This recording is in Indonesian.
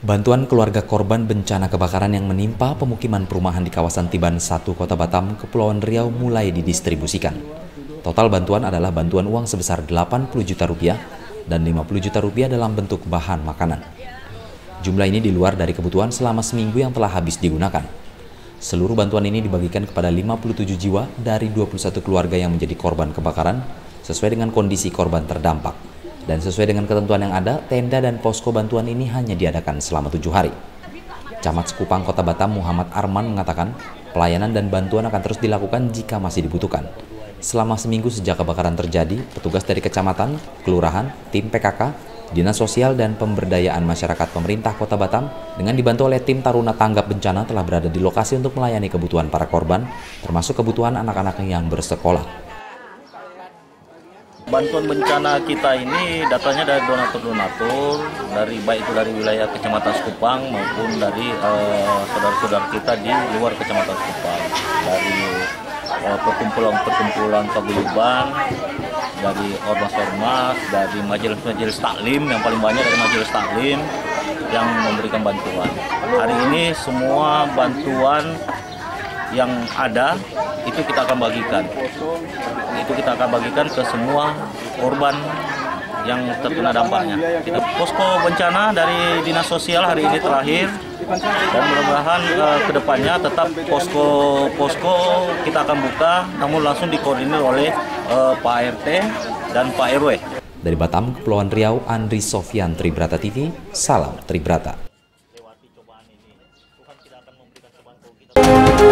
Bantuan keluarga korban bencana kebakaran yang menimpa pemukiman perumahan di kawasan Tiban 1 Kota Batam, Kepulauan Riau mulai didistribusikan. Total bantuan adalah bantuan uang sebesar 80 juta rupiah dan 50 juta rupiah dalam bentuk bahan makanan. Jumlah ini di luar dari kebutuhan selama seminggu yang telah habis digunakan. Seluruh bantuan ini dibagikan kepada 57 jiwa dari 21 keluarga yang menjadi korban kebakaran sesuai dengan kondisi korban terdampak. Dan sesuai dengan ketentuan yang ada, tenda dan posko bantuan ini hanya diadakan selama 7 hari. Camat Sekupang Kota Batam Muhammad Arman mengatakan, pelayanan dan bantuan akan terus dilakukan jika masih dibutuhkan. Selama seminggu sejak kebakaran terjadi, petugas dari kecamatan, kelurahan, tim PKK, Dinas Sosial dan Pemberdayaan Masyarakat Pemerintah Kota Batam dengan dibantu oleh tim Taruna Tanggap Bencana telah berada di lokasi untuk melayani kebutuhan para korban, termasuk kebutuhan anak-anak yang bersekolah. Bantuan bencana kita ini datanya dari donatur-donatur, baik itu dari wilayah Kecamatan Sekupang maupun dari saudara-saudara kita di luar Kecamatan Sekupang, dari perkumpulan paguyuban, dari ormas-ormas, dari majelis taklim, yang paling banyak dari majelis taklim yang memberikan bantuan. Hari ini semua bantuan yang ada itu kita akan bagikan. Itu kita akan bagikan ke semua korban yang terkena dampaknya. Kita posko bencana dari Dinas Sosial hari ini terakhir, dan mudah-mudahan ke depannya tetap posko kita akan buka, namun langsung dikoordinir oleh Pak RT dan Pak RW. Dari Batam, Kepulauan Riau, Andri Sofyan, Tribrata TV, salam Tribrata.